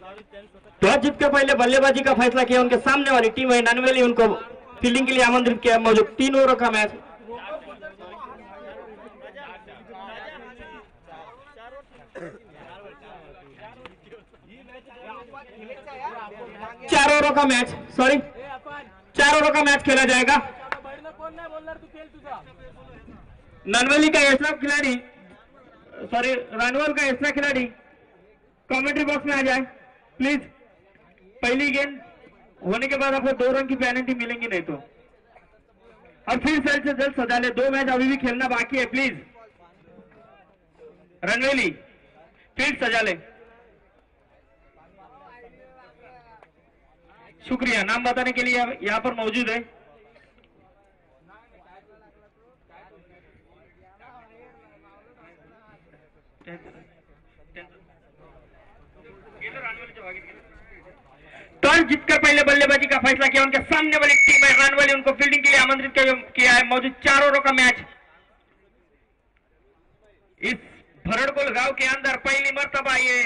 Toss जीत के पहले बल्लेबाजी का फैसला किया उनके सामने वाली टीम है ननवेली, उनको फील्डिंग के लिए आमंत्रित किया। मौजूद 3 ओवरों का मैच। चार ओवरों का मैच, सॉरी 4 ओवरों का मैच खेला जाएगा। ननवेली का ऐसा खिलाड़ी, सॉरी रानवल का ऐसा खिलाड़ी कमेंट्री बॉक्स में आ जाए प्लीज। पहली गेंद होने के बाद आपको 2 रन की पेनल्टी मिलेंगी नहीं तो, और फिर जल्द से जल्द सजा ले। 2 मैच अभी भी खेलना बाकी है, प्लीज रणवेली फील्ड सजा ले। शुक्रिया, नाम बताने के लिए यहाँ पर मौजूद है। टॉस जीतकर पहले बल्लेबाजी का फैसला किया उनके सामने वाली टीम है रानवाली, उनको फील्डिंग के लिए आमंत्रित किया है। मौजूद 4 ओवरों का मैच। इस भरड़कोल गांव के अंदर पहली मर्तबा ये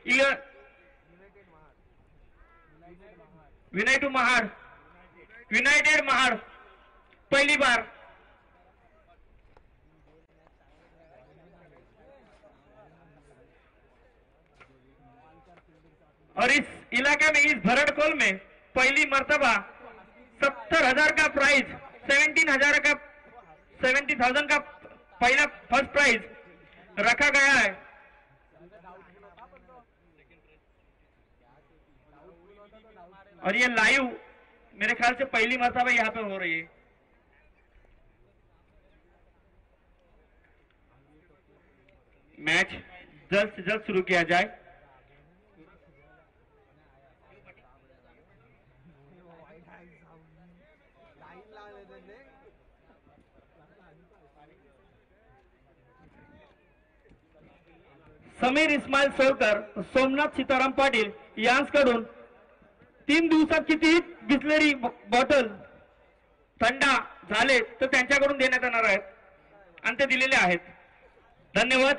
यूनाइटेड महाड़ पहली बार और इस इलाके में, इस भरड़कोल में पहली मर्तबा 70,000 का प्राइज, 70,000 का पहला फर्स्ट प्राइज रखा गया है। और ये लाइव मेरे ख्याल से पहली मर्तबा यहाँ पे हो रही है। मैच जल्द से जल्द शुरू किया जाए। समीर इस्माईल सोलकर, सोमनाथ सीताराम पाटील यांकडून 3 दिवसाची ती बिस्लरी बॉटल थंड झाले तर त्यांच्याकडून देण्यात येणार आहेत आणि ते दिलेले आहेत। धन्यवाद।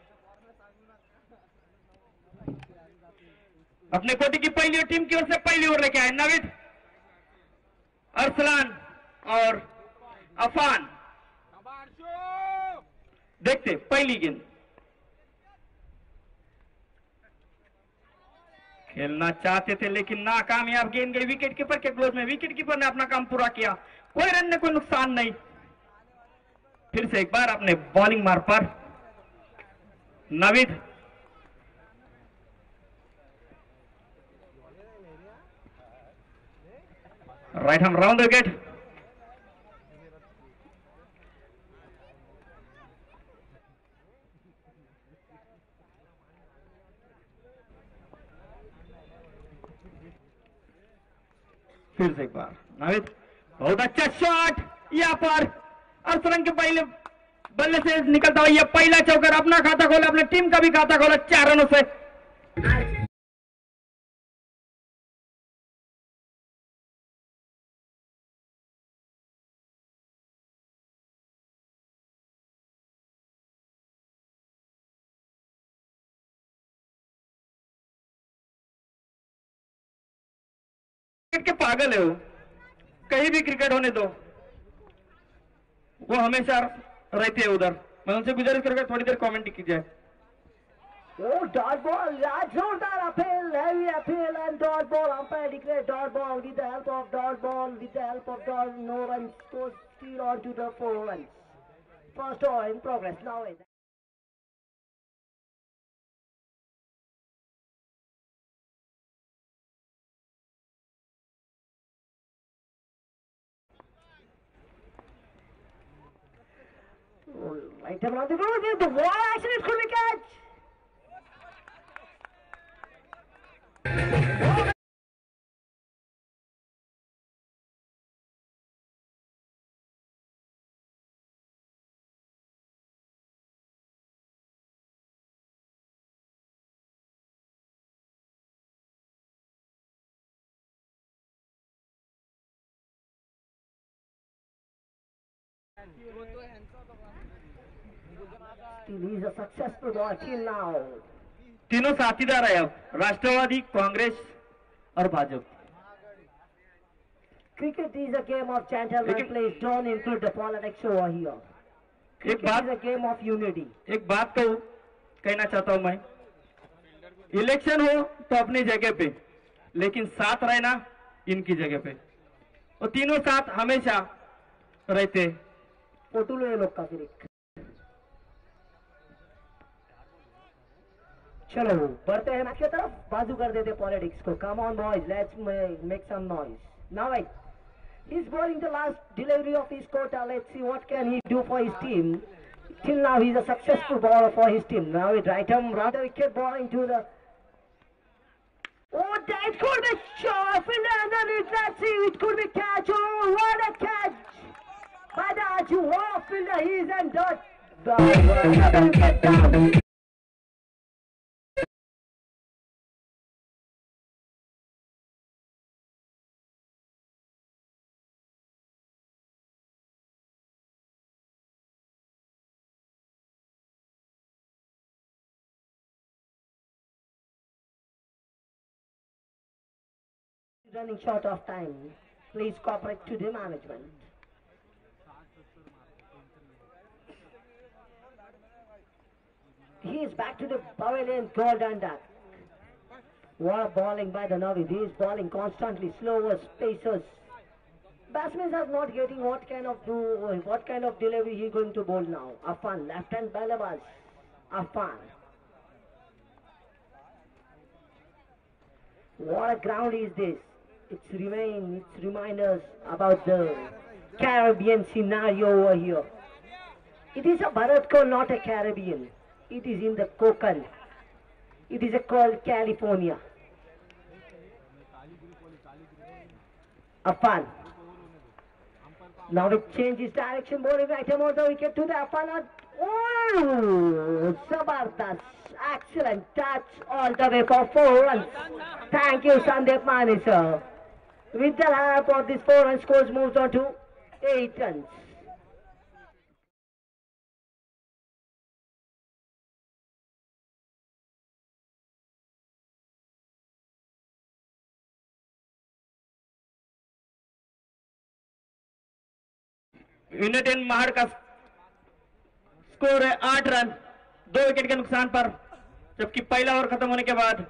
अपने कोटी की पहली टीम की ओर से पहली ओवर लेके आए नाविद, अरसलान और अफान। देखते पहली गेंद। खेलना चाहते थे लेकिन नाकामयाब गेंद गई विकेट कीपर के क्लोज में। विकेट कीपर ने अपना काम पूरा किया, कोई रन ने कोई नुकसान नहीं। फिर से एक बार अपने बॉलिंग मार पर Navid, right hand round wicket. फिर से एक बार नाविद, बहुत अच्छा शॉट यहाँ पर अरसलन के पहले बल्ले से निकलता हुआ। यह पहला चौकर, अपना खाता खोला, अपने टीम का भी खाता खोला 4 रनों से। क्रिकेट के पागल है वो, कहीं भी क्रिकेट होने दो, वो हमेशा रहते हैं उधर। मैं उनसे गुजारिश करूंगा थोड़ी देर कमेंट की जाए। Oh, dot ball, जोरदार appeal, heavy appeal and dot ball. Umpire declared dot ball with the help of dot ball, with the help of dot, no runs, scores still on to the 4 runs. First over in progress now. Right on the road, the wall action is going to catch. Still, he's a successful ball till now. तीनों साथीदार है अब, राष्ट्रवादी, कांग्रेस और Bhajpa. Cricket is a game of gentlemen, please don't include the politics over here. Cricket is a game of unity. एक बात कहना चाहता हूं मैं, इलेक्शन हो तो अपनी जगह पे, लेकिन साथ रहना इनकी जगह पे, और तीनों साथ हमेशा रहते। फोटो लो ये लोग का फिर। चलो बढ़ते हैं मैच की तरफ, बाजू कर देते पॉलिटिक्स को। Come on boys, let's make some noise now. Right, he's bowling the last delivery of his quota. Let's see what can he do for his team. Till now he's a successful bowler for his team. Now with right arm round the wicket, bowling to the, oh that could be shot, fielder underneath. Let's see, it could be catch. Oh what a catch by the Arju. Oh fielder, he's in dot. Running short of time. Please cooperate to the management. He is back to the pavilion, golden duck. What a bowling by the Navid. He is bowling constantly, slower spacers. Batsmen are not getting what kind of delivery he is going to bowl now. Afan, left hand ballabaz. Afan. What a ground is this? It's remind us about the Caribbean scenario over here. It is a Bharatko, not a Caribbean. It is in the Konkan. It is called California. Afan. Now it changes direction, bowling right over the wicket to the Afan. Oh, Zabardast. Excellent touch all the way for 4 runs. Thank you, Sandeep Mani, sir. With the help of this 4 run scores moves on to 8 runs. United Mahad का score है 8 run, 2 wicket के नुकसान पर, जबकि पहला over खत्म होने के बाद।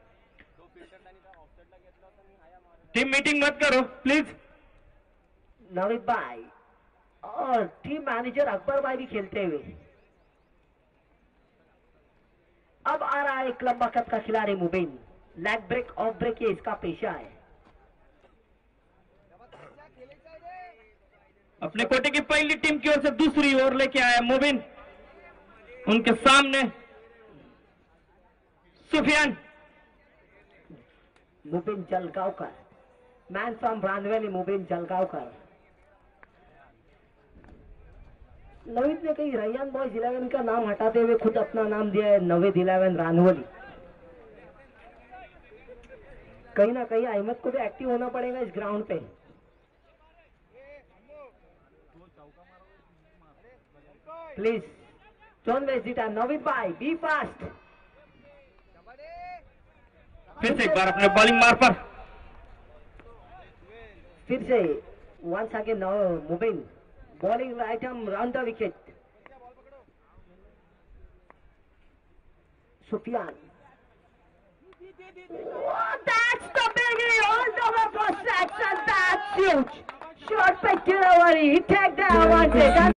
Team meeting मत करो प्लीज। नवीद भाई और टीम मैनेजर अकबर भाई भी खेलते हुए। अब आ रहा है एक लंबा कद का खिलाड़ी Mubin. Leg break, off break, ये इसका पेशा है। अपने कोटे की पहली टीम की ओर से दूसरी ओवर लेके आया मुबीन। उनके सामने सुफियान। Mubin Jalgaonkar, man from Ranveli, Mubin Jalgaonkar. नवीद ने कहीं रैयान बॉयज 11 का नाम हटाते हुए खुद अपना नाम दिया है नवीद 11 रानवली। कहीं ना कहीं अहमद को भी एक्टिव होना पड़ेगा इस ग्राउंड पे। Please don't waste the time. Navid भाई बी फास्ट। फिर से एक बार अपने बॉलिंग मार पर, फिर से once again Mubin bowling right arm round the wicket. Sufyan. Oh, that's the biggie all the way for Saxon. That's huge. Short pitch delivery. He take the advantage.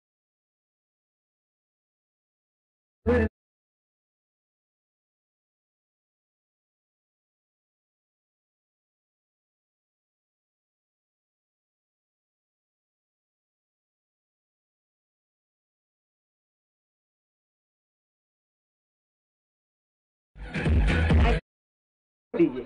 DJ.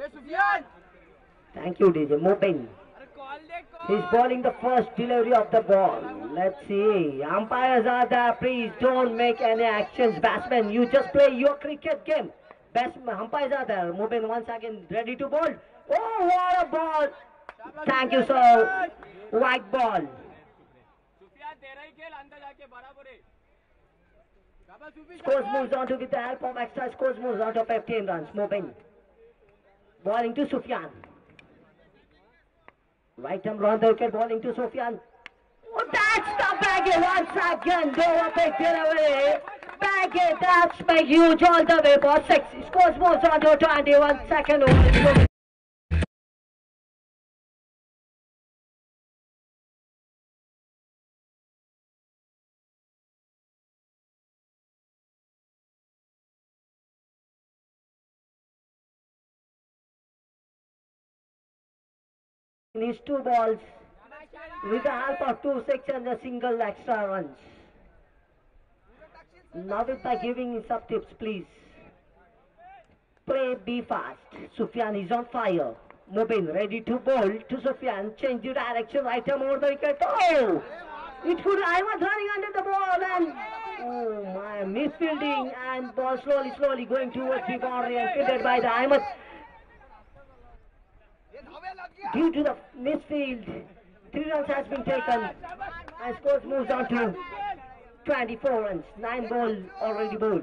Thank you, DJ. Mopin. He's bowling the first delivery of the ball. Let's see. Umpires are there. Please don't make any actions. Batsmen, you just play your cricket game. Batsmen, umpires are there. Mopin once again ready to bowl. Oh, what a ball. Thank you, sir. White ball. Scores moves on to with the help of extra scores moves on to 15 runs. Moving. Bowling to Sufyan. Right arm round the wicket, bowling to Sufyan. Oh, that's the baggy once again. They were picked it away. Baggy, that's by huge all the way for 6. Scores moves on to 21 second over. These 2 balls with the help of 2 6 and a single extra runs. Now it by giving him some tips, please. Play, be fast. Sufyan is on fire. Mubin ready to bowl to Sufyan. Change the direction, right arm over the wicket. Oh! It could, I was running under the ball and oh my, misfielding and ball slowly going towards the boundary and fielded by the Ahmed. Due to the misfield, 3 runs has been taken and scores moves on to 24 runs. 9 balls already bowled.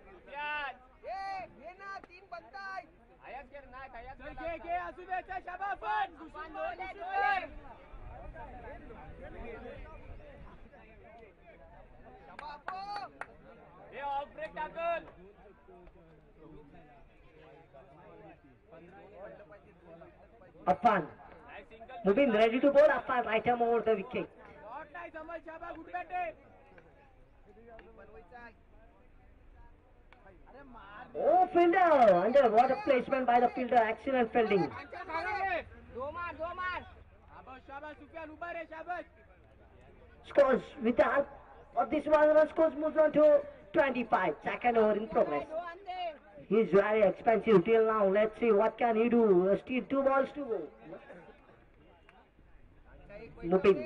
Affan. Mubin ready to bowl. Affan right arm over the wicket. Oh, fielder! Under what a placement by the fielder. Excellent fielding. Scores with the help of this 1 run. Scores moves on to 25. Second over in progress. He's very expensive till now. Let's see what can he do. Still 2 balls to go. Mubin.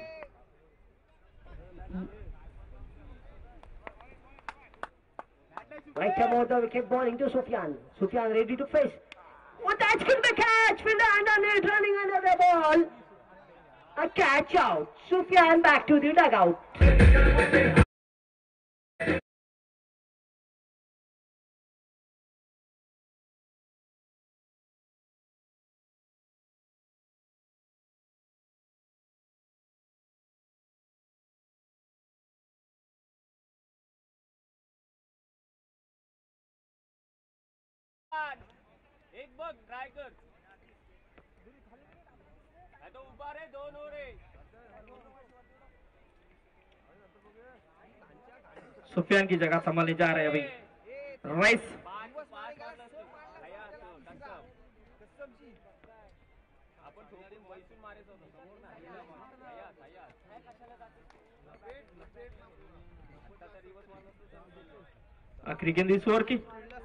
Right arm over the wicket, bowling to Sufyan. Sufyan ready to face. Oh, that's good the catch. Fielder underneath, running under the ball. A catch out. Sufyan back to the dugout. एक बघ try कर तो उभा रे 2 हो रे सुफियान की जगह संभालने जा रहे हैं अभी राइस आखिरी गेंद इस ओवर की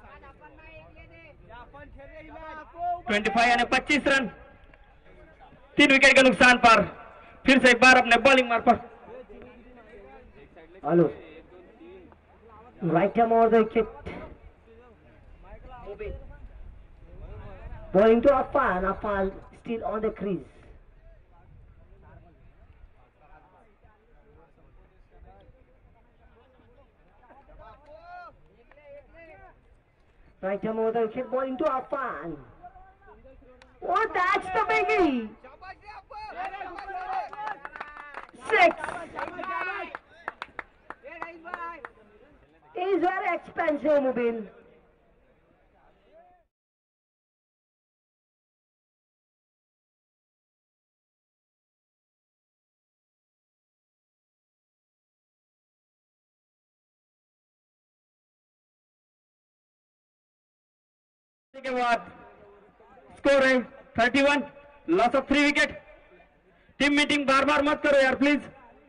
25 यानी 25 रन 3 विकेट के नुकसान पर फिर से एक बार अपने बॉलिंग मार्ग पर Hello. Right arm over the wicket. Bowling to Affan. Affan still on the crease. Right arm over the wicket. Bowling to Affan. Oh, that's the biggie. 6. Is very expensive, Mubin. के बाद score है 31 loss of 3 wicket team meeting बार बार मत करो यार please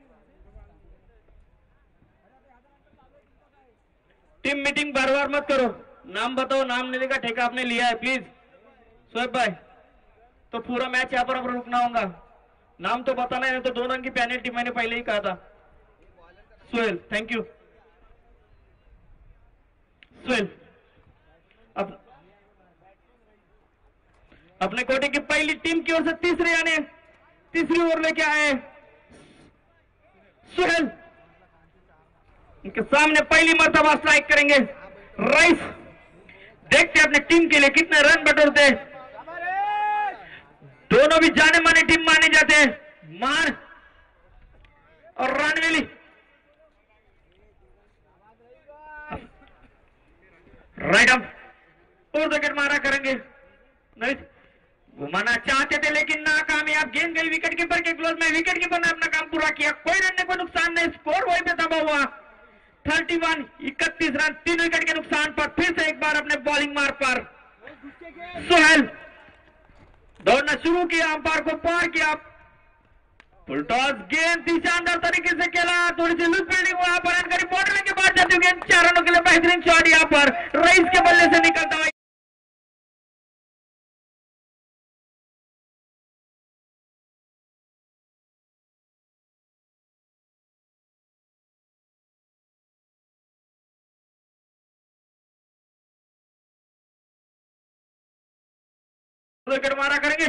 team meeting बार बार मत करो नाम बताओ नाम लेने का ठेका आपने लिया है प्लीज शोएब भाई तो पूरा मैच यहाँ पर अब रुकना होगा नाम तो बताना है तो 2 रन की पेनल्टी मैंने पहले ही कहा था सुहेल थैंक यू सुहेल अब अपने कोटे की पहली टीम की ओर से तीसरी ओवर लेके आए सुहेल उनके सामने पहली मर्तबा स्ट्राइक करेंगे राइस। देखते हैं अपने टीम के लिए कितने रन बटोरते हैं। दोनों भी जाने माने टीम माने जाते हैं, मान और रणवेली। राइट आर्म और विकेट मारा करेंगे। नहीं घुमाना चाहते थे लेकिन नाकामयाब। गेंद गई विकेट कीपर के ग्लोव में। विकेट कीपर ने अपना काम पूरा किया, कोई रन ने कोई नुकसान नहीं। स्कोर वहीं पे दबा हुआ 31, 31 रन, 3 विकेट के नुकसान पर। फिर से एक बार अपने बॉलिंग मार पर सोहेल दौड़ना शुरू किया, अंपायर को पार किया। फुल टॉस गेंद थी, शानदार तरीके से खेला, थोड़ी सी लूज फील्डिंग वहां पर जानकारी बॉर्डर के बाद जाती हुई गेंद 4 रनों के लिए बेहतरीन शॉट यहां पर रईस के बल्ले से निकलता हुआ। विकेट मारा करेंगे,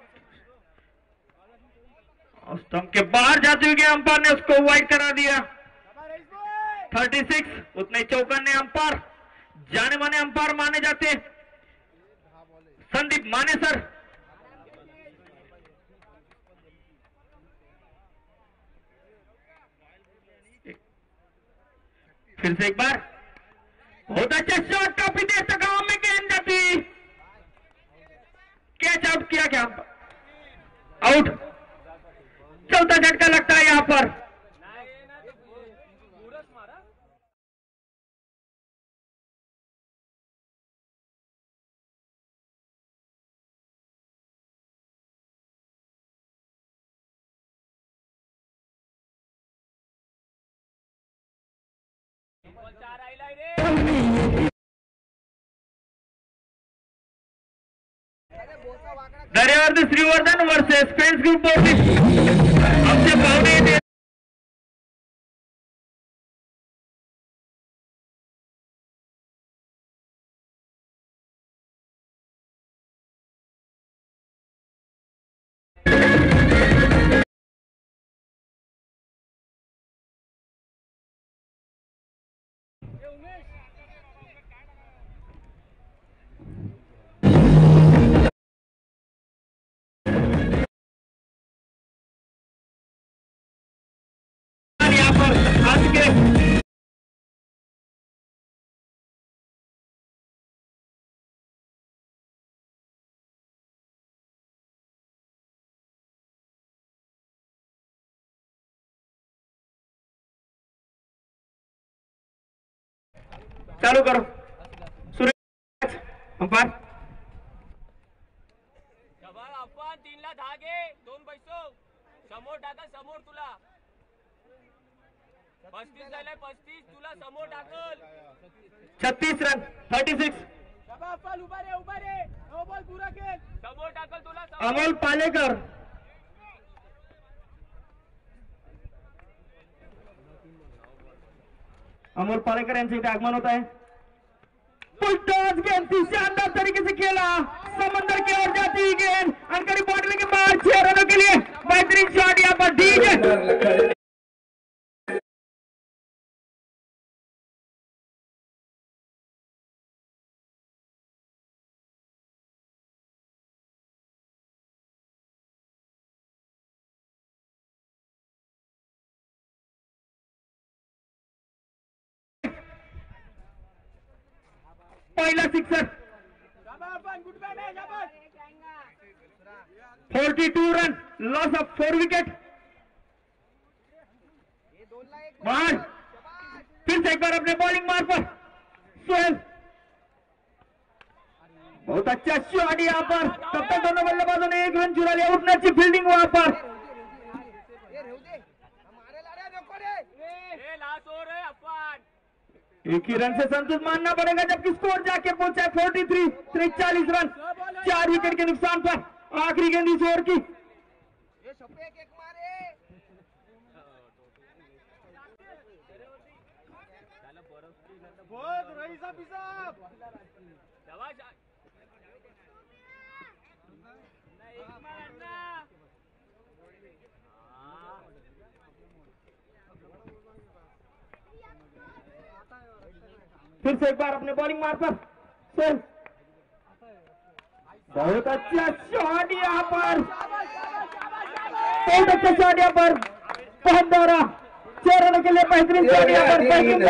स्टंप के बाहर जाते हुए अंपायर ने उसको वाइड करा दिया। 36 उतने चौकन ने अंपायर, जाने माने अंपायर माने जाते संदीप माने सर। फिर से एक बार बहुत अच्छा शॉट, काफी देर तक हवा में गेंद जाती, कैच आउट किया क्या? आउट, चौथा झटका लगता है यहां पर। Dariyavard Shrivardhan versus friends group हमसे पावने यहां पर आज के चालू करो सुरेश अंपायर। अफवान 3 ला धागे 2 पैसो समोर टाका, समोर तुला 35 झाले, 35 तुला समोर टाकल 36 रन 36 उभा रे नो बॉल पूरा खेळ, समोर टाकल तुला अमोल पालेकर। अमोल पालेकर यांचं इथे आगमन होत आहे। फुल टॉस गेंद थी, शानदार तरीके से खेला, समंदर की ओर जाती हुई गेंद अंकड़ी बॉटल के बाहर 6 रनों के लिए बेहतरीन शॉट यहां पर डीजे। पहला sixer 42 run, loss of 4 wicket. बाहर फिर से एक बार अपने बॉलिंग मार पर सोहेल, बहुत अच्छा शॉट यहां पर। तब तक दोनों बल्लेबाजों ने 1 रन चुरा लिया, उतना अच्छी फील्डिंग वहां पर। एक ही रन से संतुष्ट मानना पड़ेगा, जबकि स्कोर जाके पहुंचा है 43, 43 रन, 4 विकेट के नुकसान पर। आखिरी गेंद इस ओवर की फिर से एक बार अपने बॉलिंग मार पर सोल, बहुत अच्छा शॉट यहाँ पर, बहुत अच्छा शॉट यहाँ पर, बहुत दौरा 6 रनों के लिए बेहतरीन शॉट यहाँ पर, बेहतरीन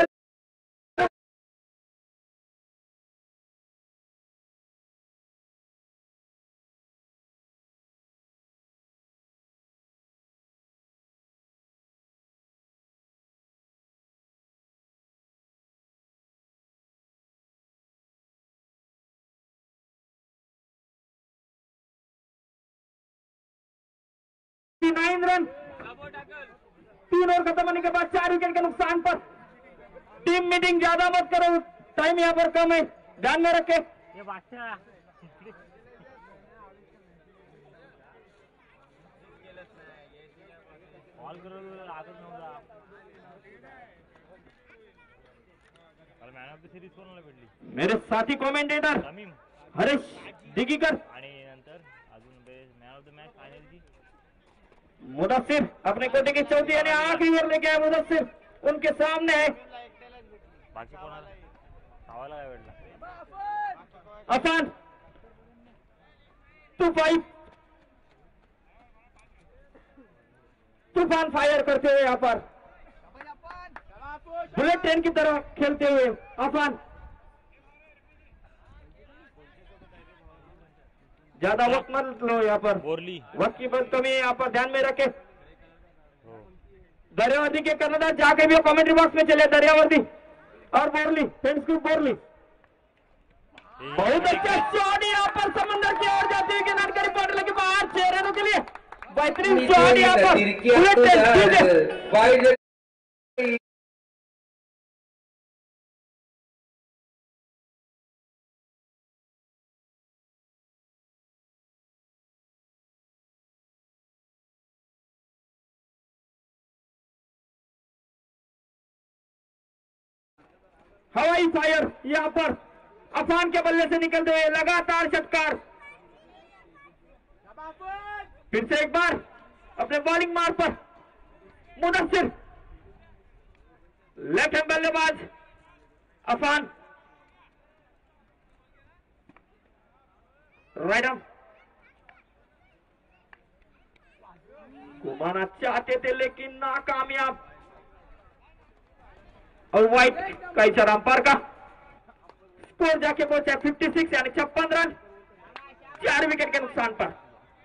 9 रन, 3 ओवर खत्म होने के बाद 4 विकेट के नुकसान पर। टीम मीटिंग ज्यादा मत करो, टाइम यहाँ पर कम है, ध्यान में रखे। ये बादशाह ऑल करो आदत नव्हता मॅन ऑफ द सिरीज कोणाला भेटली? मेरे साथी कॉमेंटेटर तमीम हरीश दिगीकर आणि नंतर अजून मॅन ऑफ द मॅच फायनलची मुदस्सिर अपने कोटे की चौथी यानी आखिरी ओवर लेके आए मुदस्सिर, उनके सामने है बाकी कोणाला सावाला काय भेटला? अफान 2-5, तूफान फायर करते हुए यहाँ पर बुलेट ट्रेन की तरह खेलते हुए अफान, ज्यादा वक्त मत लो यहाँ पर, बोरली वक्त की बहुत कमी है यहाँ पर, ध्यान में रखे। दरियावर्दी के कर्णधार जाके भी कमेंट्री बॉक्स में चले, दरियावर्दी और बोरली, फ्रेंड्स ग्रुप बोरली, बहुत अच्छा शॉट यहाँ पर समंदर की ओर जाती है किनारे के रिपोर्ट लेके बाहर 6 रनों के लिए बेहतरीन शॉट यहाँ पर, बुलेट ट्रेन हवाई फायर यहाँ पर अफान के बल्ले से निकलते हुए लगातार षटकार। फिर से एक बार अपने बॉलिंग मार पर मुदस्सिर, लेफ्ट हैंड बल्लेबाज अफान, राइट आर्म घुमाना चाहते थे लेकिन नाकामयाब, और व्हाइट का इशारा अंपायर का। स्कोर जाके पहुंचा 56 यानी 56 रन 4 विकेट के नुकसान पर।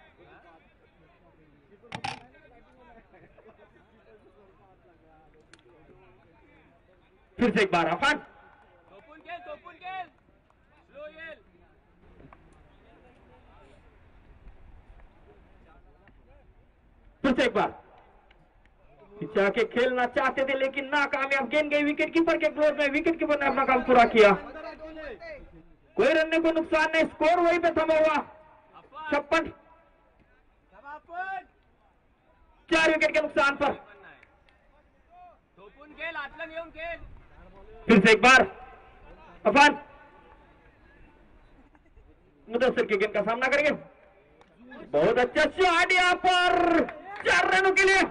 फिर से एक बार अफान, फिर से एक बार पीछे आके खेलना चाहते थे लेकिन नाकामयाब, गेंद गई विकेट कीपर के क्लोज में, विकेट कीपर ने अपना काम पूरा किया, कोई रन को नुकसान नहीं, स्कोर वहीं पे थमा हुआ 56, 4 विकेट के नुकसान पर। फिर से एक बार अफान मुदस्सिर की गेंद का सामना करेंगे, बहुत अच्छा शॉट यहाँ पर 4 रनों के लिए।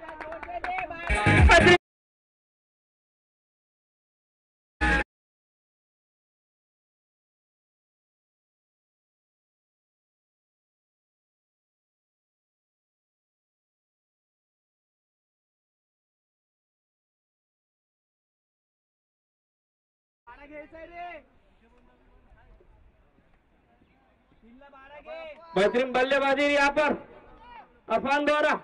बेहतरीन बल्लेबाजी यहाँ पर अफान द्वारा,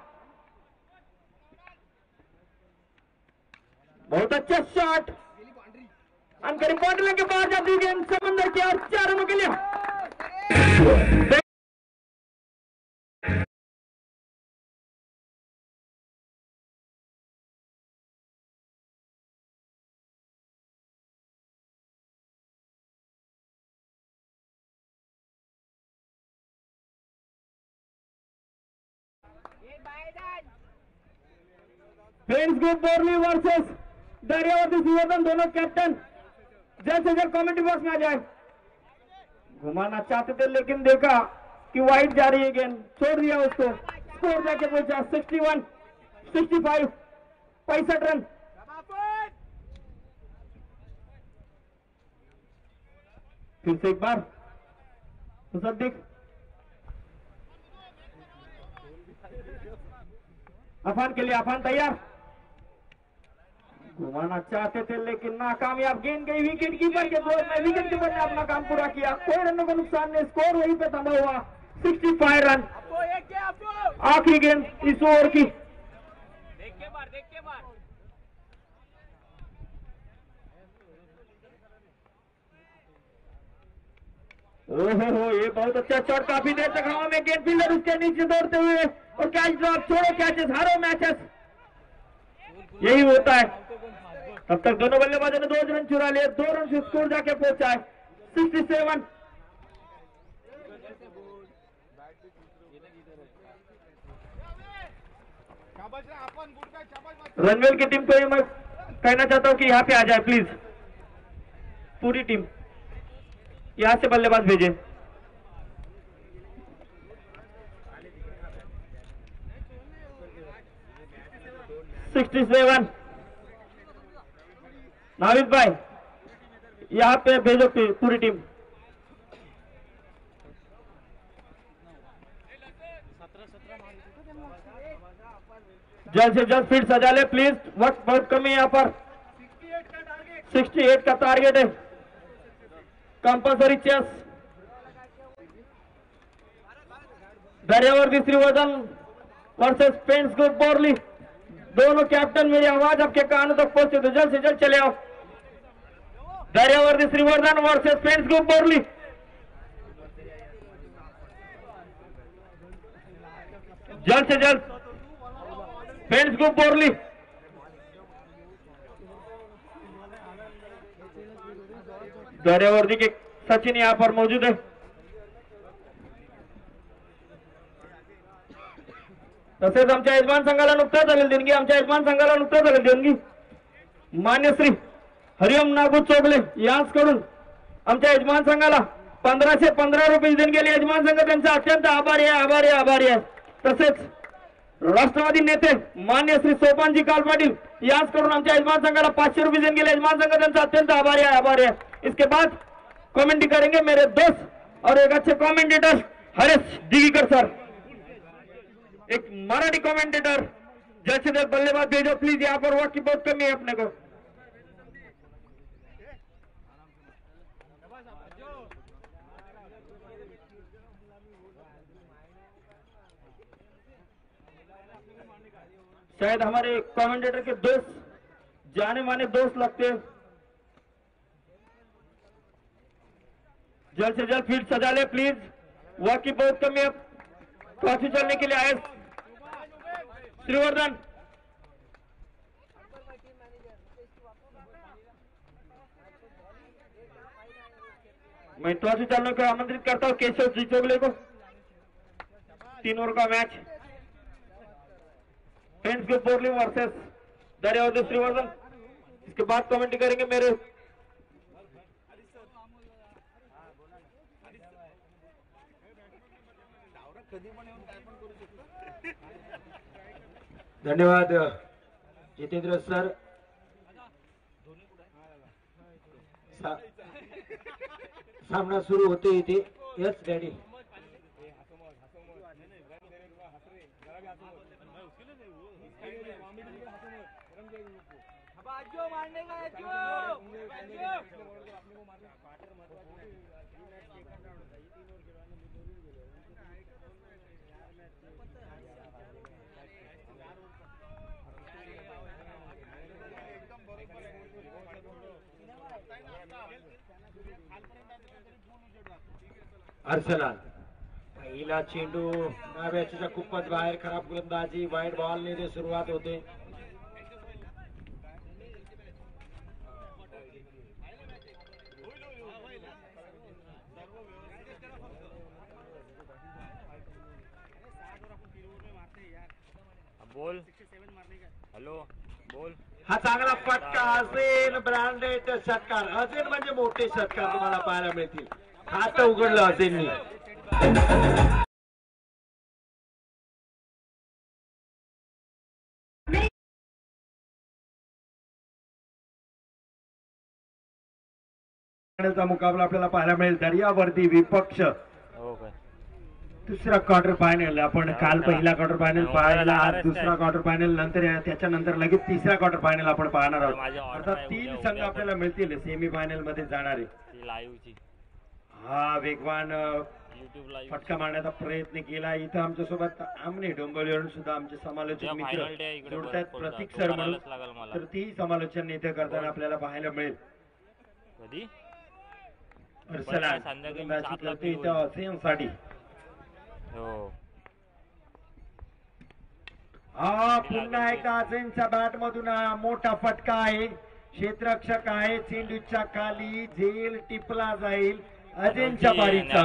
बहुत अच्छा शॉट, अंकर पॉइंट के बाद जाती है गेंद समंदर की ओर 4 रनों के लिए। फ्रेंड्स ग्रुप बोरली वर्सेस दरियावर्दी सुवर्धन, दोनों कैप्टन जल्द से जल्द कमेंट्री बॉक्स में आ जाए। घुमाना चाहते थे लेकिन देखा कि वाइड जा रही है गेंद, छोड़ दिया उसको, स्कोर जाके पहुंचा 61, 65 रन। फिर से एक बार मुसद्दिक, अफान के लिए, अफान तैयार, घुमाना चाहते थे लेकिन नाकामयाब, गेंद गई विकेट कीपर के गोल में, विकेट कीपर ने अपना काम पूरा किया, कोई रनों का नुकसान नहीं, स्कोर वहीं पे थमा हुआ 65 रन। आखिरी गेंद इस ओवर की। देख के मार, देख के मार। ओहो, ये बहुत अच्छा शॉट, काफी देर तक हवा में, गेंद फील्डर उसके नीचे दौड़ते हुए और कैच ड्रॉप, छोड़ो कैचेस, हारो मैचेस, यही होता है। तब तक दोनों बल्लेबाजों ने 2 रन चुरा लिए, 2 रन से स्कोर जाके पहुंचा है 67। रणवीर की टीम को ये मैं कहना चाहता हूं कि यहाँ पे आ जाए प्लीज, पूरी टीम यहाँ से बल्लेबाज भेजे। $67 नाविद भाई यहाँ पे भेजो पूरी टीम। जल्द से जल्द फील्ड सजा ले प्लीज, वक्त बहुत कम है यहाँ पर। 68 का टारगेट है, कंपल्सरी चेस। दरियावर्दी श्रीवर्धन वर्सेस पेंस ग्रुप बोरली, दोनों कैप्टन मेरी आवाज आपके कानों तक पहुंचे तो जल्द से जल्द चले आओ। दरियावर्दी श्रीवर्धन वर्सेस पेंस ग्रुप बोरली, जल्द से जल्द पेंस ग्रुप बोरली। दरियावर्दी के सचिन यहाँ पर मौजूद है। तसेच आमच्या यजमान संघाला नुकताच झालेली देणगी, आमच्या यजमान संघाला नुकताच झालेली देणगी मान्य श्री हरिओम नागू चोगले यांच्याकडून आमच्या यजमान संघाला 1515 रुपये देणगी केली। यजमान संघ त्यांचा अत्यंत आभारी आहे, आभारी आहे, आभारी आहे। तसेच राष्ट्रवादी नेते मान्य श्री सोपानजी काल पाटील यांच्याकडून आमच्या यजमान संघाला 500 रुपये देणगी केली। यजमान संघ त्यांचा अत्यंत आभारी आहे, आभारी आहे। इसके बाद कमेंटिंग करेंगे मेरे दोस्त और एक अच्छे कमेंटेटर हरेश दिगीकर सर, एक मराठी कमेंटेटर। जल्द से जल्द बल्लेबाज भेजो प्लीज, यहाँ पर वक्त की बहुत कमी है अपने को। शायद हमारे कमेंटेटर के दोस्त, जाने माने दोस्त लगते हैं। जल्द से जल्द फील्ड सजा ले प्लीज, वक्त की बहुत कमी है। ट्रॉफी चलने के लिए आए श्रीवर्धन, मैं ट्रॉफी चलने को आमंत्रित करता हूं केशव जी चोगले को। 3 ओवर का match, friends group Borli versus दरियावर्दी श्रीवर्धन। इसके बाद कमेंट करेंगे मेरे धन्यवाद जितेंद्र सर। सामना सुरू होते इथे। यस डॅडी, अर्सलान पहिला चेंडू नाव्याच्या खूपच बाहेर, खराब गोलंदाजी, वाईट बॉल ने जे सुरुवात होते। बोल, हॅलो बोल। हा चांगला फटका असेल, ब्रँडेड षटकार असेल म्हणजे मोठे षटकार तुम्हाला पाहायला मिळतील। खातं उघडलं असेल। फायनलचा मुकाबला आपल्याला पाहायला मिळेल. दर्यावर्दी विपक्ष हो काय दुसरा क्वार्टर फायनल. आपण काल पहिला क्वार्टर फायनल पाहिला, आज दुसरा क्वार्टर फायनल, नंतर त्याच्यानंतर लगेच तिसरा क्वार्टर फायनल आपण पाहणार आहोत. अर्थात 3 संघ आपल्याला मिळतील सेमी फायनल मध्ये जाणारे. लाईव्हची हा वेगवान युट्यूब लाईव्ह फटका मारण्याचा प्रयत्न केला. इथं आमच्यासोबत आमने डोंबिवलीवरून सुद्धा आमचे समालोचक मित्र जोडतात प्रतीक सर म्हणून. तर ती समालोचन इथे करताना आपल्याला पाहायला मिळेल. कधी करते इथं असेंसाठी. हो हा पुन्हा एकदा असेंच्या बॅट मधून मोठा फटका आहे. क्षेत्ररक्षक आहे, चेंडूच्या खाली झेल टिपला जाईल. अजेंच्या बारीचा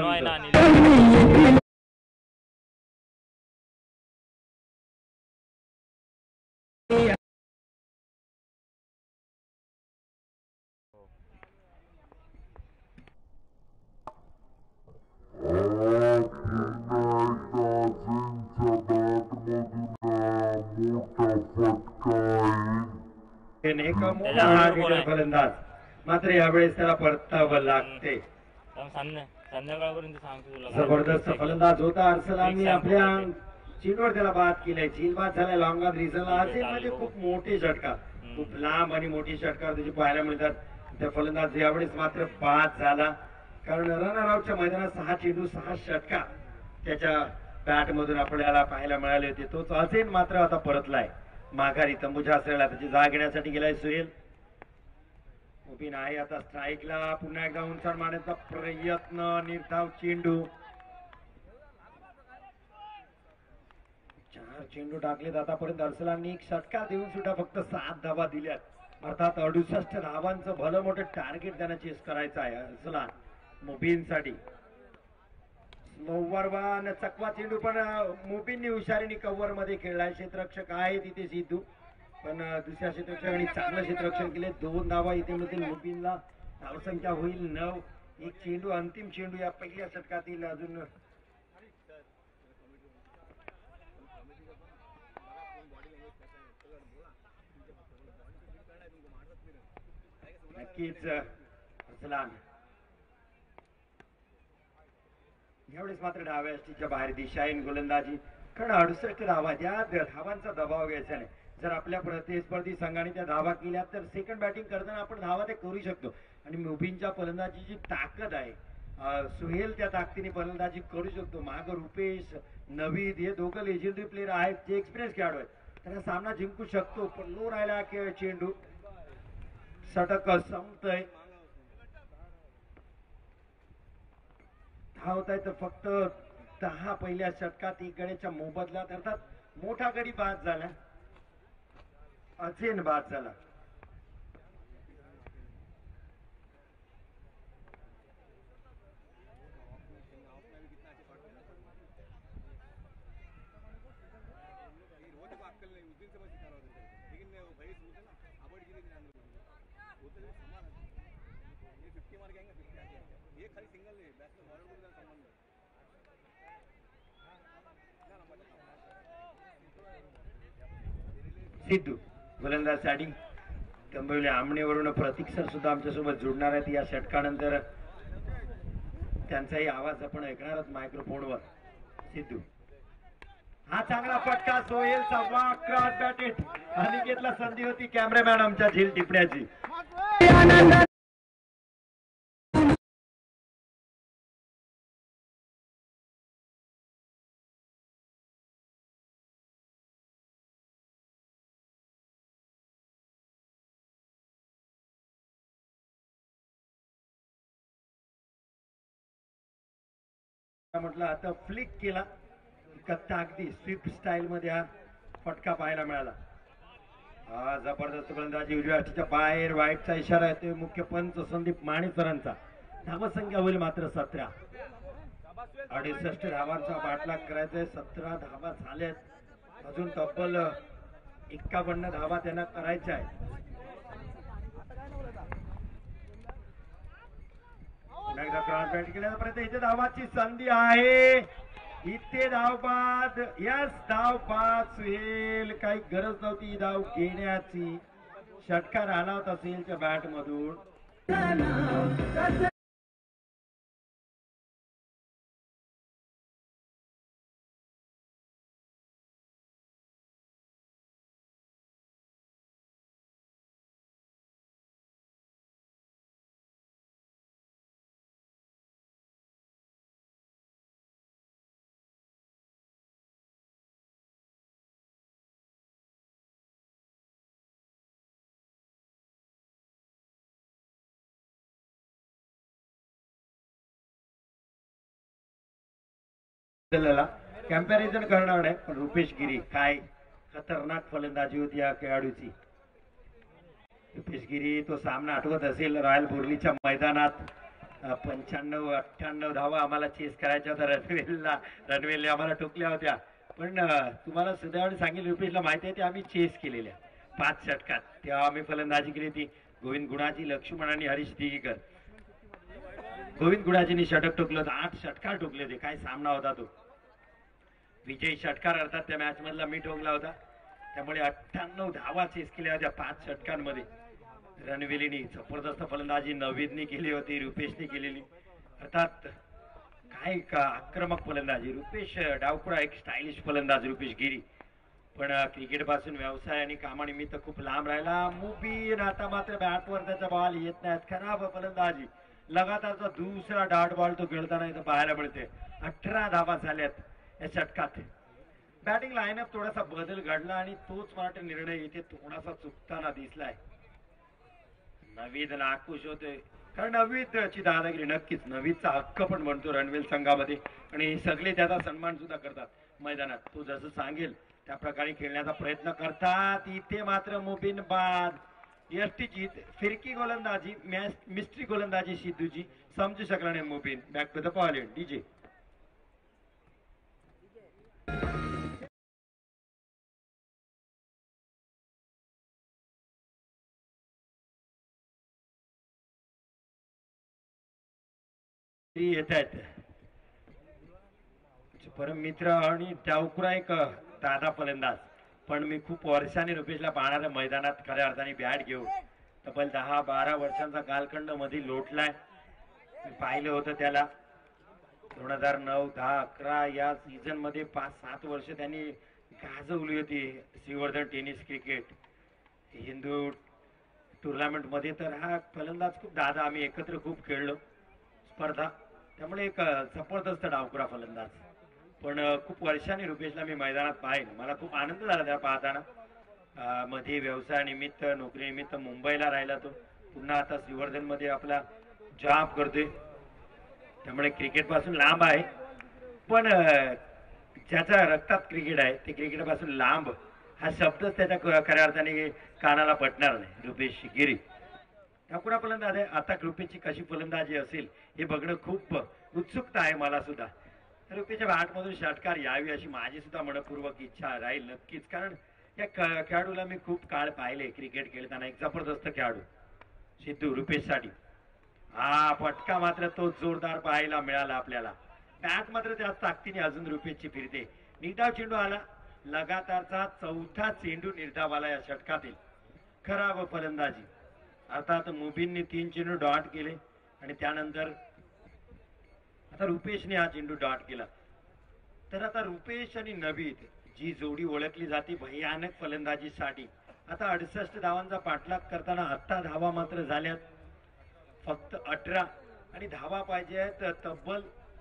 फलंदाज मात्र यावेळेस त्याला परतावं लागते. संध्याकाळपर्यंत सांगतो तुला. जबरदस्त फलंदाज होता अर्सलाननी. आपल्या चेंडूवर त्याला बाद केलाय. चील बाद झालाय लॉंगात रिझनला. असे म्हणजे खूप मोठे षटकार, खूप लांब आणि मोठी षटकार त्याची पाहायला मिळतात. त्या फलंदाज यावेळेस मात्र बाद झाला, कारण रनआउटच्या मैदानात 6 चेंडू 6 षटकार त्याच्या बॅट मधून आपल्याला पाहायला मिळाले होते. तोच असेन मात्र आता परतलाय माघारी तंबूच्या आश्रयाला. त्याची जागा घेण्यासाठी गेलाय सुहेल. मुबीन आहे आता स्ट्राईकला. पुन्हा एकदा उंचावर मारण्याचा प्रयत्न. निर्धाव चेंडू. 4 चेंडू टाकलेत आतापर्यंत अर्सलाननी. एक षटकार देऊन सुद्धा फक्त 7 धावा दिल्यात. अर्थात 68 धावांचं भलं मोठं टार्गेट त्यांना चेस करायचं आहे अर्सलान मुबीनसाठी. स्लोवर वन चकवा चेंडू, पण मुबीननी हुशारीने कव्हर मध्ये खेळलाय. क्षेत्ररक्षक आहे तिथे सिद्धू, पण दुसऱ्या क्षेत्ररक्षकांनी चांगलं क्षेत्ररक्षण केले. 2 धावा इथे मिळतील मुबीनला. धावसंख्या होईल 9. एक चेंडू अंतिम चेंडू या पहिल्या षटकातील. अजून नक्कीच अर्सलान यावेळेस मात्र डाव्या यष्टीच्या बाहेर दिशाहीन गोलंदाजी, कारण 68 धावा. त्या धावांचा दबाव घ्यायचा नाही. जर आपल्या प्रतिस्पर्धी संघाने त्या धावा केल्या तर सेकंड बॅटिंग करताना आपण धावा ते करू शकतो. आणि मुबीनच्या फलंदाजीची ताकद आहे. सुहेल त्या ताकदीने फलंदाजी करू शकतो. माग रुपेश, नवीद हे दोघं लेजेंडरी प्लेयर आहेत, जे एक्सपिरियन्स खेळाडू आहेत. त्यांना सामना जिंकू शकतो. पण लो राहिला चेंडू. षटक संपतय. धावत आहे तर फक्त 10 पहिल्या षटकात. एक गड्याच्या मोबदल्यात अर्थात मोठा गडी बाद झाला. अजेन बाद झाला. सिद्धू गोलंदाजसाठी. डोंबिवली आमणेवरून प्रतीक सर सुद्धा आमच्यासोबत जुडणार आहेत या षटकानंतर. त्यांचाही आवाज आपण ऐकणार आहोत मायक्रोफोनवर. सिद्धू हा चांगला फटका. सोहेलचा वा क्रॉस बॅटेड. अनिकेतला संधी होती कॅमेरामॅन आमच्या झील टिपण्याची. म्हटलं आता फ्लिक केला. कत्ता अगदी स्विफ्ट स्टाईल मध्ये हा फटका पाहायला मिळाला. हा जबरदस्त गोलंदाजी. उजव्या हातीच्या बाहेर. वाईटचा इशारा येतोय मुख्य पंच संदीप माने सरांचा. धावसंख्या होईल मात्र 17. 68 धावांचा पाठलाग करायचा आहे. 17 धावा झाल्यात. अजून तब्बल 51 धावा त्यांना करायच्या आहेत. एकदा क्रॉस बॅट केल्यापर्यंत इथे धावाची संधी आहे. इथे धावबाद. यस धावबाद. सुहेल काही गरज नव्हती धाव घेण्याची. षटकार आला होता सुहेलच्या बॅट मधून. कॅम्पॅरिझन करणार नाही, पण रुपेश गिरी काय खतरनाक फलंदाजी होती या खेळाडूची. रुपेश गिरी तो सामना आठवत असेल रॉयल बोर्लीच्या मैदानात 95-98 धावा आम्हाला चेस करायच्या होत्या. रणवेलने आम्हाला टोकल्या होत्या, पण तुम्हाला सुदैवाने सांगेल रुपेशला माहिती आहे ते आम्ही चेस केलेल्या 5 षटकात. तेव्हा आम्ही फलंदाजी केली होती. गोविंद गुणाजी, लक्ष्मण आणि हरीश दिगीकर. गोविंद गुणाजींनी षटक टोकलं होतं, 8 षटकार टोकले होते. काय सामना होता तो. विजयी षटकार अर्थात त्या मॅच मधला मी ठोकला होता. त्यामुळे 98 धावा चेस केल्या होत्या 5 षटकांमध्ये. रणवेलीनी जबरदस्त फलंदाजी नवीदनी केली होती, रुपेशने केलेली. अर्थात काय का आक्रमक फलंदाजी. रुपेश डावखुरा एक स्टायलिश फलंदाज रुपेश गिरी, पण क्रिकेट पासून व्यवसाय आणि कामानिमित्त खूप लांब राहिला. मुबीन आता मात्र बॅटवर त्याचा बॉल येत नाहीत. खराब फलंदाजी. लगातारचा दुसरा डॉट बॉल तो खेळताना इथं पाहायला मिळते. 18 धावा झाल्यात या षटकात. बॅटिंग लाईनअप थोडासा बदल घडला आणि तोच मला निर्णय इथे थोडासा चुकताना दिसलाय. नवीद नाखुश होते, कारण नवीदची दादागिरी नक्कीच. नवीदचा हक्क पण म्हणतो रणवेल संघामध्ये आणि सगळे त्याचा सन्मान सुद्धा करतात मैदानात. तो जसं सांगेल त्या प्रकारे खेळण्याचा प्रयत्न करतात. इथे मात्र मुबीन बाद. यष्टीची फिरकी गोलंदाजी, मिस्ट्री गोलंदाजी सिद्धूची समजू शकला नाही मुबीन. Back to the point DJ. येत आहेत परम मित्र आणि डावखुरा एक दादा फलंदाज. पण मी खूप वर्षांनी रुपेशला पाहणाऱ्या मैदानात खऱ्या अर्थाने बॅट घेऊन तब्बल 10-12 वर्षांचा कालखंड मध्ये लोटलाय. मी पाहिलं होतं त्याला 2009, 10, 11 या सीझन मध्ये 5-7 वर्ष त्यांनी गाजवली होती Shrivardhan tennis cricket Hindu tournament मध्ये. तर हा फलंदाज खूप दादा आम्ही एकत्र खूप खेळलो स्पर्धा. त्यामुळे एक जबरदस्त डावखुरा फलंदाज. पण खूप वर्षांनी रुपेशला मी मैदानात पाहिलं. मला खूप आनंद झाला त्या पाहताना. मध्ये व्यवसायानिमित्त नोकरीनिमित्त मुंबईला राहिला तो. पुन्हा आता श्रीवर्धन मध्ये आपला जॉब करतोय. त्यामुळे क्रिकेट पासून लांब आहे. पण ज्याच्या रक्तात क्रिकेट आहे ते क्रिकेट पासून लांब हा शब्दच त्याच्या खऱ्या अर्थाने कानाला पटणार नाही. रुपेश गिरी डावखुरा फलंदाज आहे. आता रुपेशची कशी फलंदाजी असेल हे बघणं खूप उत्सुकता आहे मला सुद्धा. रुपेशच्या बॅटमधून षटकार यावी अशी माझी सुद्धा मनपूर्वक इच्छा राहील नक्कीच. कारण या खेळाडूला मी खूप काळ पाहिले क्रिकेट खेळताना. एक जबरदस्त खेळाडू सिद्धू रुपेशसाठी. हा फटका मात्र तो जोरदार पाहायला मिळाला आपल्याला. बॅट मात्र त्या ताकदीने अजून रुपेशची फिरते. निर्धाव चेंडू आला. लगातारचा 4था चेंडू निर्धाव आला या षटकातील. खराब फलंदाजी. अर्थात मुबीनने 3 चेंडू डॉट केले आणि त्यानंतर आता रुपेशने हा चेंडू डॉट केला. तर आता रुपेश आणि नवीद जी जोडी ओळखली जाते भयानक फलंदाजीसाठी. आता 68 धावांचा पाठलाग करताना आता धावा मात्र झाल्यात फक्त 18 आणि धावा पाहिजे तब्बल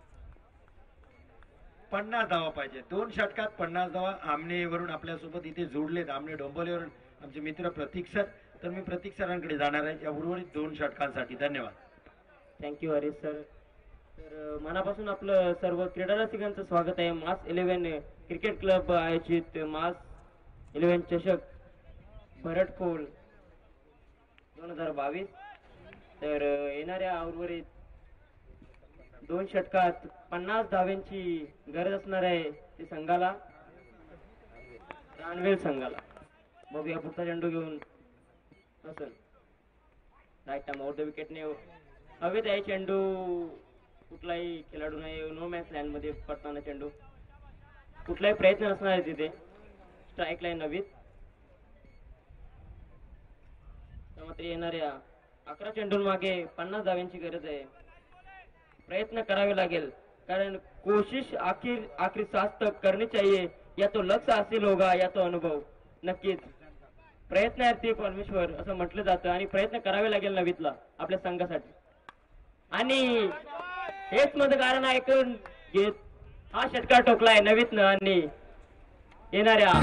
50 धावा पाहिजे. 2 षटकात 50 धावा. आमनेवरून आपल्यासोबत इथे जोडलेत. आमने डोंबोलीवरून आमचे मित्र प्रतीक सर. तर मी प्रतीक सरांकडे जाणार आहे या उर्वरित 2 षटकांसाठी. धन्यवाद. Thank you Harish sir. तर मनापासून आपलं सर्व क्रीडा रसिकांचं स्वागत आहे. मास 11 क्रिकेट क्लब आयोजित मास 11 चषक भरटफोल 2022. तर येणाऱ्या उर्वरित 2 षटकात 50 धाव्यांची गरज असणार आहे ते संघाला, रणवेल संघाला. बघूया पुढचा चेंडू घेऊन असेल. राईट टाइम आउट द विकेटने हवेत आहे चेंडू. कुठलाही खेळाडू नाही. नो मॅच लँड मध्ये पडताना चेंडू. कुठलाही प्रयत्न नसणार आहे तिथे. स्ट्राईक लाईन नवीत. मात्र येणाऱ्या 11 चेंडूं मागे 50 धाव्यांची गरज आहे. प्रयत्न करावे लागेल कारण कोशिश आखिर सांस तक करनी चाहिए. या तो लक्ष्य हासिल होगा या तो अनुभव. नक्कीच प्रयत्नार्थी परमेश्वर असं म्हटलं जातं आणि प्रयत्न करावे लागेल नवीतला आपल्या संघासाठी. आणि हेच माझं कारण ऐकून घेत हा षटकार ठोकलाय नवीतनं आणि येणाऱ्या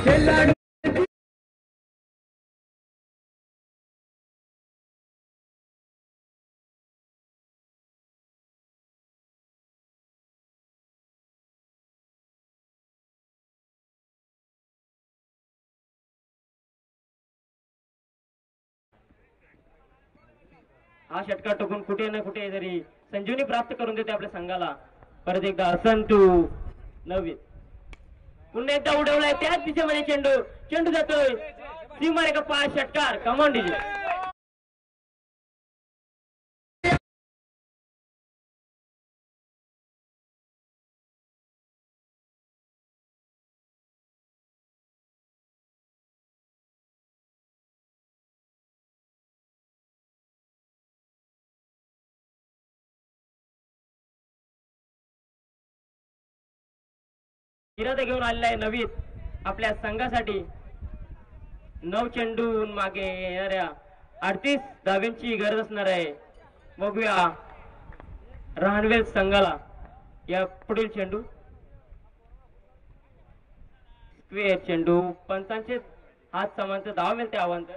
हा षटकार टोकून कुठे ना कुठे तरी संजीवनी प्राप्त करून देते आपल्या संघाला. परत एकदा हसन टू नवीन पुन्हा एकदा उडवलाय त्याच दिशेमध्ये चेंडू जातोय सीमारेखा पार षटकार. Command DJ. इरादा घेऊन आलेला आहे नवीन आपल्या संघासाठी. 9 चेंडून मागे येणाऱ्या 38 धाव्यांची गरज असणार आहे. बघूया रहाणवेल संघाला या पुढील चेंडू स्क्वेअर चेंडू पंचांचे हात समांतर धाव मिळते अवांतर.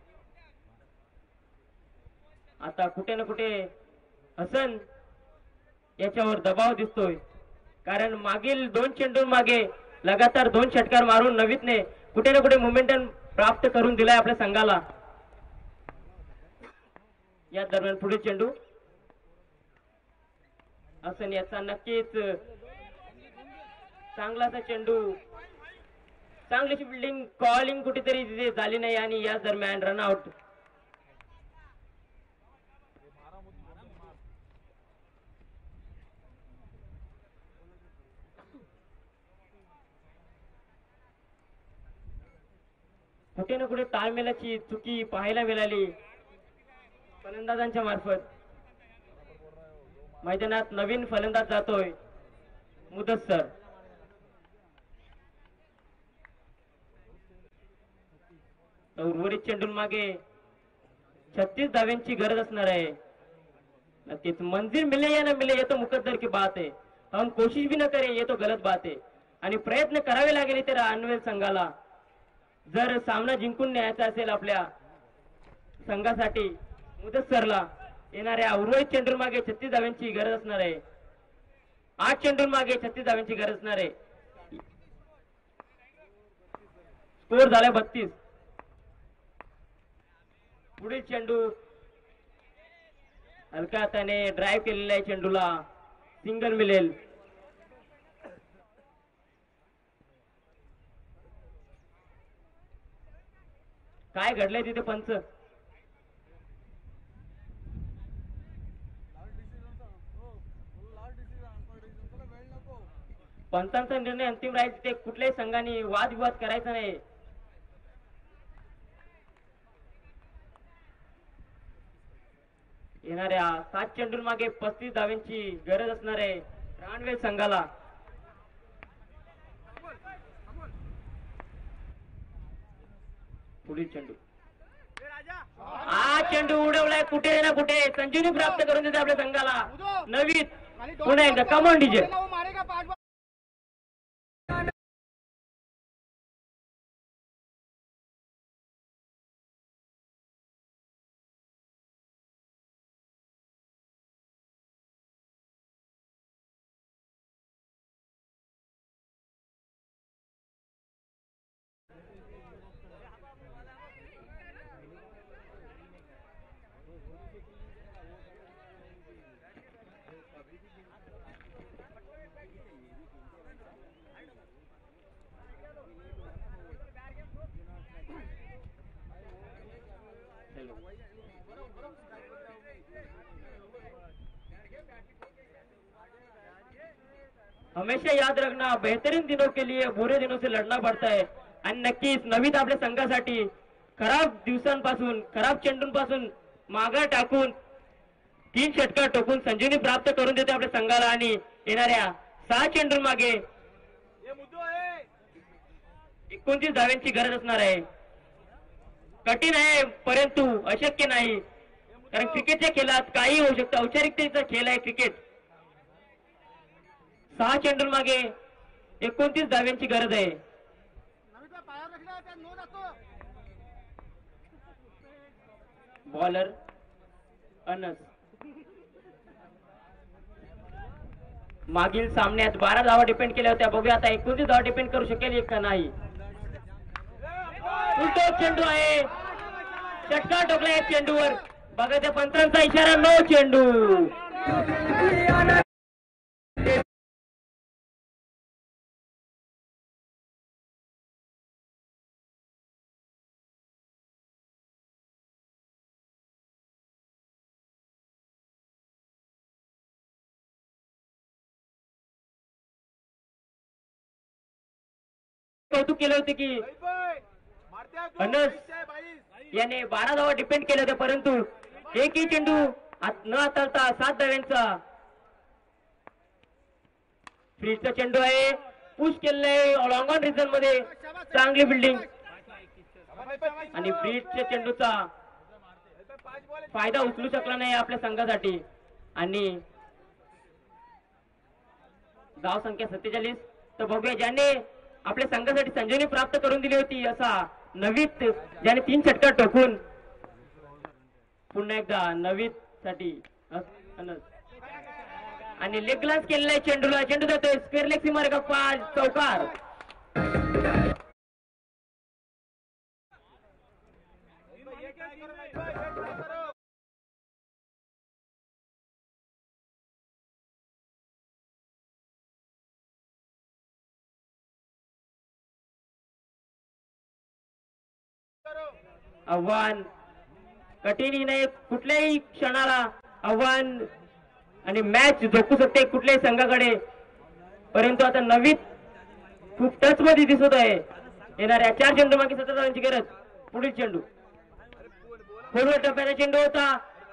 आता कुठे ना कुठे हसन याच्यावर दबाव दिसतोय कारण मागील 2 चेंडू मागे लगातार 2 षटकार मारून नवीतने कुठे ना कुठे मोमेंटम प्राप्त करून दिलाय आपल्या संघाला. या दरम्यान पुढे चेंडू हसन याचा नक्कीच चांगलासा चेंडू चांगलीशी बिल्डिंग कॉलिंग कुठेतरी तिथे झाली नाही आणि या दरम्यान रनआउट. कुठे ना कुठे ताळमेलाची चुकी पाहायला मिळाली फलंदाजांच्या मार्फत. मैदानात नवीन फलंदाज जातोय मुदस्सर. उर्वरित चेंडून मागे 36 धाव्यांची गरज असणार आहे. नक्कीच मंजिल मिले या न मिले ये तो मुकद्दर की बात है. हम कोशिश भी न करें ये तो गलत बात है. आणि प्रयत्न करावे लागेल इतर अन्वेल संघाला जर सामना जिंकून न्यायचा असेल आपल्या संघासाठी. मुदस्सरला येणाऱ्या उर्वरित चेंडून मागे 36 धाव्यांची गरज असणार आहे. 8 चेंडून मागे 36 धाव्यांची गरज असणार आहे. स्कोर झाला 32. पुढील चेंडू हलका हाताने ड्राईव्ह केलेला आहे चेंडूला सिंगल मिळेल. काय घडलंय तिथे पंच. पंचांचा निर्णय अंतिम राहील. तिथे कुठल्याही संघाने वादविवाद करायचा नाही. येणाऱ्या 7 चेंडून मागे 35 धाव्यांची गरज असणार आहे रानवेल संघाला. पुढील चेंडू हा चेंडू उडवलाय कुठे ना कुठे संजीवनी प्राप्त करून देते आपल्या संघाला. नवीन पुन्हा एकदा कमॉन डीजे. हमेशा याद रखना बेहतरीन दिनों के लिए बुरे दिनों से लढना पड़ता है. आणि नक्कीच नवीन आपल्या संघासाठी खराब दिवसांपासून खराब चेंडूंपासून मागे टाकून 3 षटकार टोकून संजीवनी प्राप्त करून देते आपल्या संघाला आणि येणाऱ्या 6 चेंडू मागे 29 धाव्यांची गरज असणार आहे. कठीण आहे परंतु अशक्य नाही, कारण क्रिकेटच्या खेळात काही होऊ शकतं. औपचारिकतेचा खेळ आहे क्रिकेट. 6 चेंडू मागे 29 धाव्यांची गरज आहे. बॉलर अनस. मागील सामन्यात 12 धावा डिपेंड केल्या होत्या. बघूया आता 29 धावा डिपेंड करू शकेल का नाही. उलटो चेंडू आहे, षटकार टोकला या चेंडूवर. बघा त्या पंचांचा इशारा, नो चेंडू. कौतुक केलं होते की अनस याने 12 धावा डिपेंड केले होते, परंतु एकही चेंडू न हाताळता 7 धाव्यांचा फ्रीजचा चेंडू आहे. पुश केलंय लॉंग ऑन रिजन मध्ये, चांगली बिल्डिंग आणि फ्रीजच्या चेंडूचा फायदा उचलू शकला नाही आपल्या संघासाठी. आणि धाव संख्या 47. तर बघूया ज्याने आपल्या संघासाठी संजीवनी प्राप्त करून दिली होती असा नवीत, ज्याने 3 षटकार टोकून पुन्हा एकदा नवीत साठी आणि लेग ग्लास केलेला आहे चेंडूला. चेंडू जातोय स्क्वेअर लेग सीमा रेखा 5 चौकार. आव्हान कठीण नाही, कुठल्याही क्षणाला आव्हान आणि मॅच झोकू शकते कुठल्याही संघाकडे. परंतु आता नवीन खूप टच मध्ये दिसत आहे. येणाऱ्या 4 चेंडू मागे 17 धावांची गरज. पुढील चेंडू फॉरवर्ड टप्प्याचा चेंडू होता,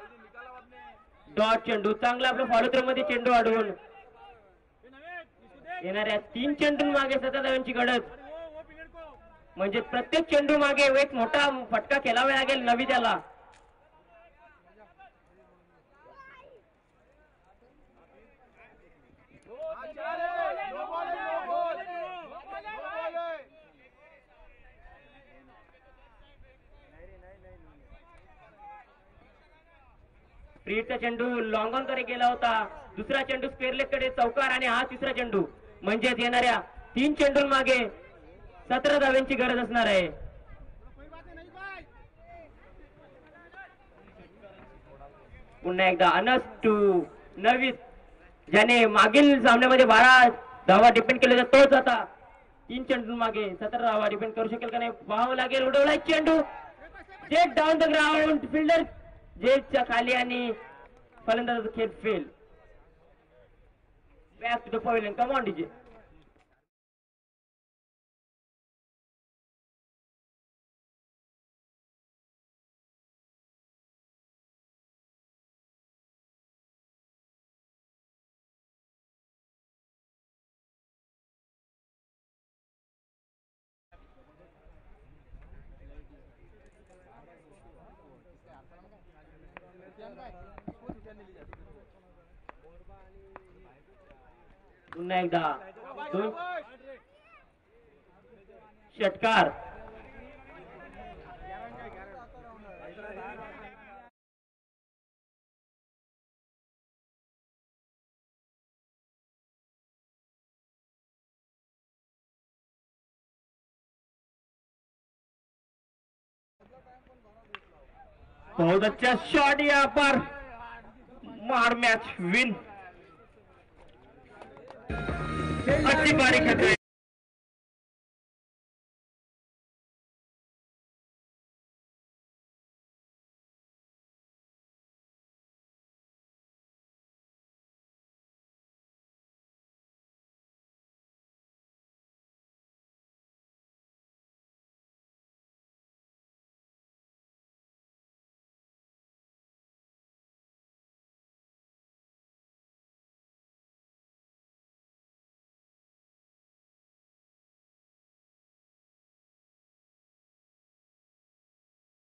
डॉट चेंडू. चांगला आपल्या फॉलो थ्रो मध्ये चेंडू अडवून येणाऱ्या 3 चेंडू मागे 17 धावांची गरज. म्हणजे प्रत्येक चेंडू मागे एक मोठा फटका खेळावा लागेल नवी त्याला. फ्रीडचा चेंडू लॉंग ऑन कडे गेला होता. दुसरा चेंडू स्क्वेअर लेग कडे चौकार आणि हा तिसरा चेंडू. म्हणजेच येणाऱ्या 3 चेंडू मागे 17 धाव्यांची गरज असणार आहे. पुन्हा एकदा अनस टू नवीत, ज्याने मागील सामन्यामध्ये 12 धावा डिपेंड केले तोच आता 3 चेंडू मागे 17 धावा डिपेंड करू शकेल का नाही पाहावं लागेल. उडवला चेंडू jet down the ground. Fielder जेटच्या खाली आणि फलंदाजाचा खेळ fail. Back to the pavilion. Come on DJ. पुन्हा एकदा 2 षटकार. बहुत अच्छा शॉट यहाँ पर, मार मैच विन. अच्छी बारी खेल रहे